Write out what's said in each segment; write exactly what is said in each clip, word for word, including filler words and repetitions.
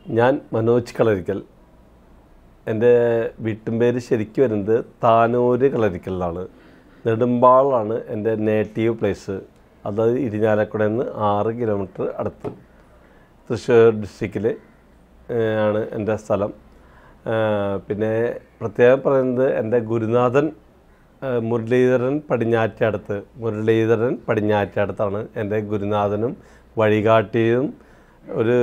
ഞാൻ മനോജ് കളരിക്കൽ. എൻ്റെ വീട്ടും പേര് ശരിക്കും വരുന്നത് താനൂര് കളരിക്കലാണ്. നെടുമ്പാളാണ് എൻ്റെ നേറ്റീവ് പ്ലേസ്. അതായത് ഇരിഞ്ഞാലക്കുടയിൽ നിന്ന് ആറ് കിലോമീറ്റർ അടുത്ത് തൃശ്ശൂർ ഡിസ്ട്രിക്റ്റിൽ ആണ് എൻ്റെ സ്ഥലം. പിന്നെ പ്രത്യേകം പറയുന്നത് എൻ്റെ ഗുരുനാഥൻ മുരളീധരൻ പടിഞ്ഞാറ്റടുത്ത് മുരളീധരൻ പടിഞ്ഞാറ്റടുത്താണ് എൻ്റെ ഗുരുനാഥനും വഴികാട്ടിയും ഒരു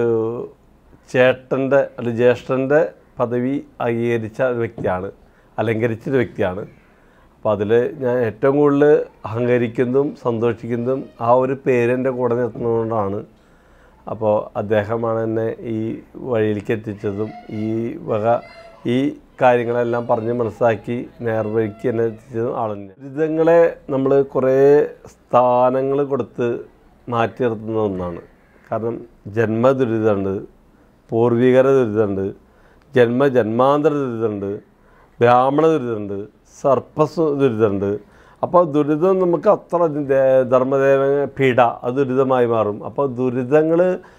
ചേട്ടൻ്റെ അല്ലെങ്കിൽ ജ്യേഷ്ഠൻ്റെ പദവി അംഗീകരിച്ച ഒരു വ്യക്തിയാണ്, അലങ്കരിച്ചൊരു വ്യക്തിയാണ്. അപ്പോൾ അതിൽ ഞാൻ ഏറ്റവും കൂടുതൽ അഹങ്കരിക്കുന്നതും സന്തോഷിക്കുന്നതും ആ ഒരു പേരെൻ്റെ കൂടെ നിർത്തുന്നതുകൊണ്ടാണ്. അപ്പോൾ അദ്ദേഹമാണ് എന്നെ ഈ വഴിയിലേക്ക് എത്തിച്ചതും ഈ വക ഈ കാര്യങ്ങളെല്ലാം പറഞ്ഞ് മനസ്സിലാക്കി നേർവഴിക്ക് എന്നെ എത്തിച്ചതും ആളുണ്ട്. ദുരിതങ്ങളെ നമ്മൾ കുറേ സ്ഥാനങ്ങൾ കൊടുത്ത് മാറ്റി നിർത്തുന്ന ഒന്നാണ്. കാരണം ജന്മദുരിതമുണ്ട്, പൂർവികര ദുരിതമുണ്ട്, ജന്മ ജന്മാന്തര ദുരിതമുണ്ട്, ബ്രാഹ്മണ ദുരിതമുണ്ട്, സർപ്പസ് ദുരിതമുണ്ട്. അപ്പോൾ ദുരിതം നമുക്ക് അത്ര ധർമ്മദേവ പീഡ അത് ദുരിതമായി മാറും. അപ്പോൾ ദുരിതങ്ങൾ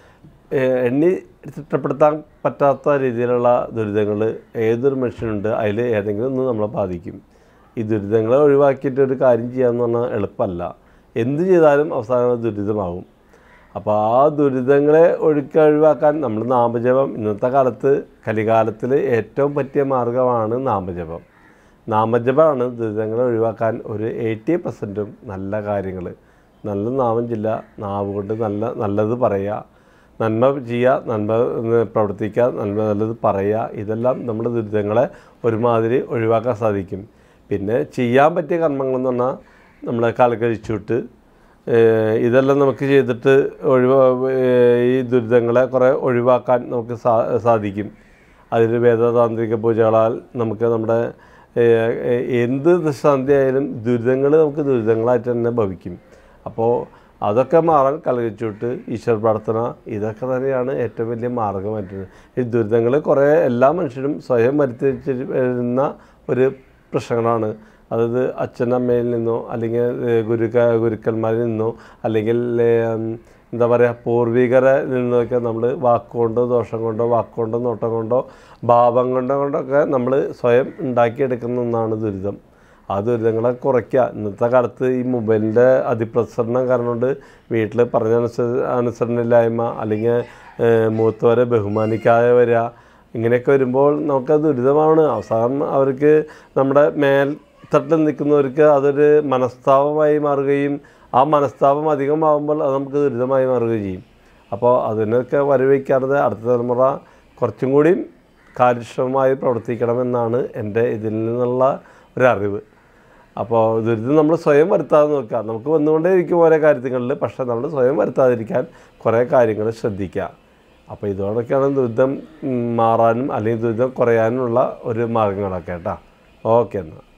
എണ്ണി ചിട്ടപ്പെടുത്താൻ പറ്റാത്ത രീതിയിലുള്ള ദുരിതങ്ങൾ ഏതൊരു മനുഷ്യനുണ്ട്, അതിൽ ഏതെങ്കിലും ഒന്ന് നമ്മളെ ബാധിക്കും. ഈ ദുരിതങ്ങളെ ഒഴിവാക്കിയിട്ട് ഒരു കാര്യം ചെയ്യാമെന്ന് പറഞ്ഞാൽ എളുപ്പമല്ല. എന്ത് ചെയ്താലും അവസാനം ദുരിതമാകും. അപ്പോൾ ആ ദുരിതങ്ങളെ ഒഴുക്കി ഒഴിവാക്കാൻ നമ്മൾ നാമജപം, ഇന്നത്തെ കാലത്ത് കലികാലത്തിൽ ഏറ്റവും പറ്റിയ മാർഗമാണ് നാമജപം. നാമജപമാണ് ദുരിതങ്ങളെ ഒഴിവാക്കാൻ ഒരു എയ്റ്റി പെർസെൻറ്റും നല്ല കാര്യങ്ങൾ. നല്ല നാമം ചില്ല, നാവ് കൊണ്ട് നല്ല നല്ലത് പറയുക, നന്മ ചെയ്യുക, നന്മ പ്രവർത്തിക്കുക, നന്മ നല്ലത് പറയുക, ഇതെല്ലാം നമ്മുടെ ദുരിതങ്ങളെ ഒരുമാതിരി ഒഴിവാക്കാൻ സാധിക്കും. പിന്നെ ചെയ്യാൻ പറ്റിയ കർമ്മങ്ങളെന്ന് പറഞ്ഞാൽ നമ്മളെ കാലക്കഴിച്ചുവിട്ട് ഇതെല്ലാം നമുക്ക് ചെയ്തിട്ട് ഒഴിവാ ഈ ദുരിതങ്ങളെ കുറേ ഒഴിവാക്കാൻ നമുക്ക് സാ സാധിക്കും അതിൽ വേദതാന്ത്രിക പൂജകളാൽ നമുക്ക് നമ്മുടെ എന്ത് ദശാന്തി ആയാലും ദുരിതങ്ങൾ നമുക്ക് ദുരിതങ്ങളായിട്ട് തന്നെ ഭവിക്കും. അപ്പോൾ അതൊക്കെ മാറാൻ കലകിച്ചുവിട്ട് ഈശ്വര പ്രാർത്ഥന ഇതൊക്കെ തന്നെയാണ് ഏറ്റവും വലിയ മാർഗമായിട്ട്. ഈ ദുരിതങ്ങൾ കുറേ എല്ലാ മനുഷ്യരും സ്വയം വരുത്തി വരുന്ന ഒരു പ്രശ്നങ്ങളാണ്. അതായത് അച്ഛനമ്മയിൽ നിന്നോ അല്ലെങ്കിൽ ഗുരുക്ക ഗുരുക്കന്മാരിൽ നിന്നോ അല്ലെങ്കിൽ എന്താ പറയുക പൂർവികരിൽ നിന്നൊക്കെ നമ്മൾ വാക്കുകൊണ്ടോ ദോഷം കൊണ്ടോ വാക്കുകൊണ്ടോ നോട്ടം കൊണ്ടോ ഭാവം കൊണ്ടോ കൊണ്ടൊക്കെ നമ്മൾ സ്വയം ഉണ്ടാക്കിയെടുക്കുന്ന ഒന്നാണ് ദുരിതം. ആ ദുരിതങ്ങളെ കുറയ്ക്കുക. ഇന്നത്തെ കാലത്ത് ഈ മൊബൈലിൻ്റെ അതിപ്രസരണം കാരണം കൊണ്ട് വീട്ടിൽ പറഞ്ഞ അനുസ അനുസരണയില്ലായ്മ അല്ലെങ്കിൽ മൂത്തവരെ ബഹുമാനിക്കാതെ വരിക, ഇങ്ങനെയൊക്കെ വരുമ്പോൾ നമുക്ക് ദുരിതമാണ്. അവസാനം അവർക്ക് നമ്മുടെ മേൽ തട്ടിൽ നിൽക്കുന്നവർക്ക് അതൊരു മനസ്താപമായി മാറുകയും ആ മനസ്താപം അധികമാകുമ്പോൾ അത് നമുക്ക് ദുരിതമായി മാറുകയും ചെയ്യും. അപ്പോൾ അതിനൊക്കെ വരവയ്ക്കാതെ അടുത്ത തലമുറ കുറച്ചും കൂടി കാര്യക്ഷമമായി പ്രവർത്തിക്കണമെന്നാണ് എൻ്റെ ഇതിൽ നിന്നുള്ള ഒരറിവ്. അപ്പോൾ ദുരിതം നമ്മൾ സ്വയം വരുത്താതെ നോക്കുക. നമുക്ക് വന്നുകൊണ്ടേ ഇരിക്കും ഓരോ കാര്യങ്ങളിൽ, പക്ഷേ നമ്മൾ സ്വയം വരുത്താതിരിക്കാൻ കുറേ കാര്യങ്ങൾ ശ്രദ്ധിക്കുക. അപ്പോൾ ഇതോടൊക്കെയാണ് ദുരിതം മാറാനും അല്ലെങ്കിൽ ദുരിതം കുറയാനുള്ള ഒരു മാർഗങ്ങളൊക്കെ കേട്ടോ. ഓക്കെ എന്നാൽ.